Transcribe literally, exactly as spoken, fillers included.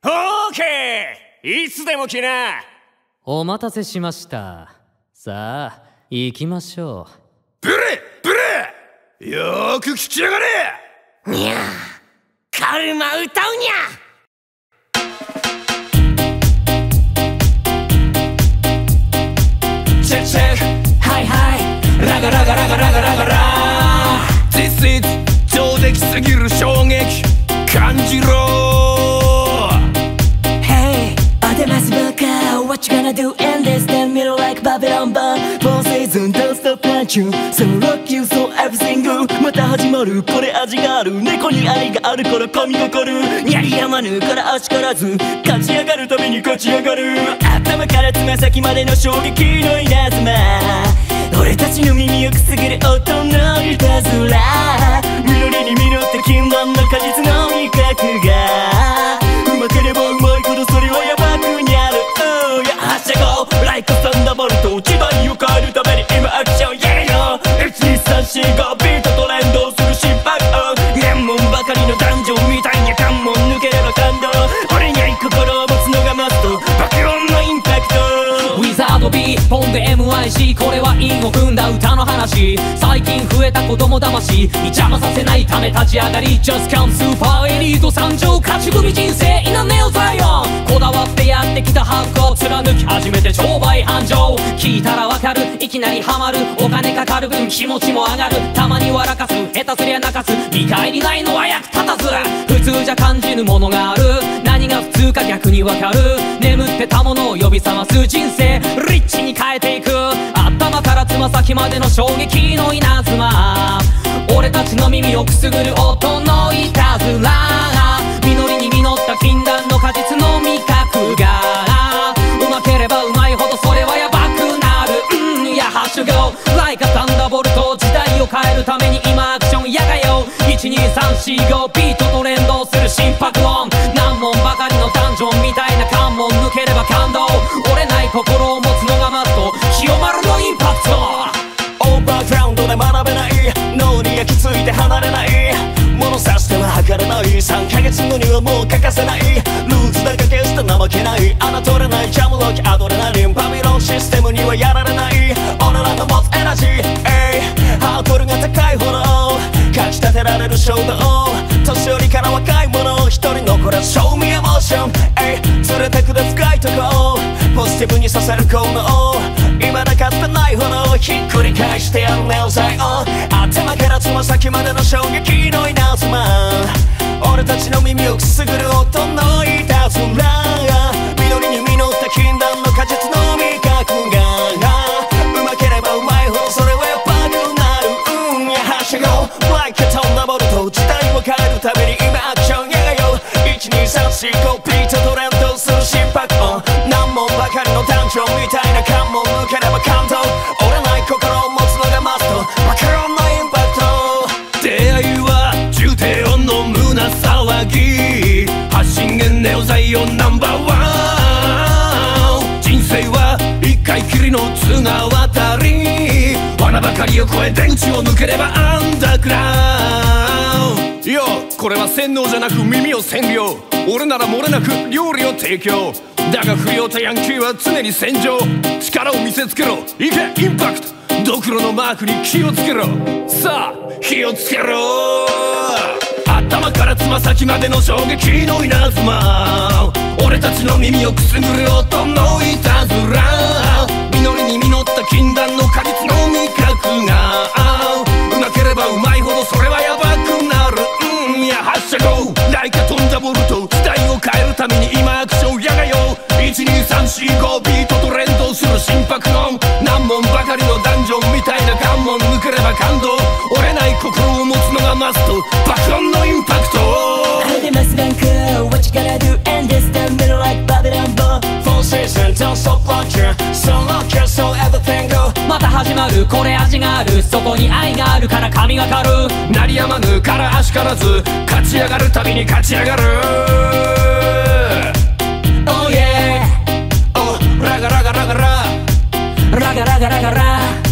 オーケー、いつでも来な。 お待たせしました。さあ行きましょう。 ブレブレ、よーく聞きやがれ。 にゃー、カルマ歌うにゃ。 チェッチェッ、 はいはい、ラガラガラガラガラガラ。 This is 上出来すぎる衝撃感じろ。 Hey, 当てますバカ What you gonna do in this damn middle like Babylon bomb. Four seasons don't stop punching So rock you so everything good. また始まるこれ味がある。猫に愛があるから神がかる。やりやまぬから足からず勝ち上がるために勝ち上がる。頭からつま先までの衝撃の稲妻。俺たちの耳をくすぐる音のいたずら。緑に実って禁断の果実の味覚がうまければうまいほどそれはヤバくにある。Oh yeah、発射後ライクサンダーボルト。時代を変えるために今アクション Yeah yo、 いちにさんしごビートと連動する心拍音。連門ばかりのダンジョンみたいに関門抜ければ感動。俺に愛心を持つのがマスト。爆音のインパクト。ウィザード B ポンで エムアイシー。 これは韻を踏んだ歌の話。最近増えた子供魂に邪魔させないため立ち上がり Just come スーパーエリート参上。勝ち組人生イナネオザイオン。こだわってやってきたハーフを貫き始めて商売繁盛。聞いたらわかる、いきなりハマる。お金かかる分気持ちも上がる。たまに笑かす、下手すりゃ泣かす。見返りないのは役立たず。普通じゃ感じぬものがある。何が普通か逆にわかる。眠ってたものを呼び覚ます人生リッチに変えていく。頭からつま先までの衝撃の稲妻。俺たちの耳をくすぐる音のいたずら。実りに実った禁断の果実の味覚がうまければうまいほどそれはヤバくなる。うん、いやハッシュゴーライカサンダーボルト。時代を変えるために今アクションやがよ。いちにさんしごビートと連動する心拍音。何問ばかりのダンジョンみたいな関門抜ければ感動。折れない心を持つのがマスト。清丸のインパクト。オーバーグラウンドで学べない脳に焼き付いて離れない。物差しては測れない。さんかげつごにはもう欠かせない。ルーツだけ決して怠けない。侮れないジャムロックアドレナリン。バビロンシステムにはやられない。俺らの持つエナジー、ハードルが高いほどかきたてられる衝動。年寄りから若い者一人残らず Show me emotion、 連れてくで深いとこポジティブにさせる効能。今なかったないほどひっくり返してやるネオザイオン。頭からつま先までの衝撃の稲妻。俺たちの耳をくすぐる音のいたずら。緑に実った禁断の果実の味覚がうまければうまいほどそれはやばくなる。うん、やはしごライカサンダーボルト。時代を変えるために今アクションやがよ。いちにさんしごビートと連動する心拍音。何問ばかりのダンジョンみたいな関門抜ければ感動。折れない心を持つのがマスト。爆音のインパクト。出会いは重低音の胸騒ぎ。発信源ネオザイオンナンバーワン。人生は一回きりの綱渡り。罠ばかりを越え電池を抜ければアンダーグラウンド。よこれは洗脳じゃなく耳を占領。俺なら漏れなく料理を提供。だが不良とヤンキーは常に戦場。力を見せつけろ、いけインパクト。ドクロのマークに気をつけろ。さあ火をつけろ。頭からつま先までの衝撃の稲妻。俺たちの耳をくすぐる音のいたずら。実りに実った禁断の果実の味覚がうまければうまいほどそれはヤバくなる。うん、や発射ゴーライカ飛んだボルト。時代を変えるために今アクションやがよ。いちにさんしごビートと連動する心拍音。何問ばかりのダンジョンみたいな関門抜ければ感動。折れない心を持つのがマスト。爆音のインパクト。 あれでますなんか What you gonna do and this damn middle like Babylon bomb. Four seasons don't stop punching So rock you so everything go. また始まるこれ味がある。そこに愛があるから神がかる。 鳴りやまぬから足からず勝ち上がるたびに勝ち上がる。 Oh yeah、 Oh ラガラガラガララガラガラガラ。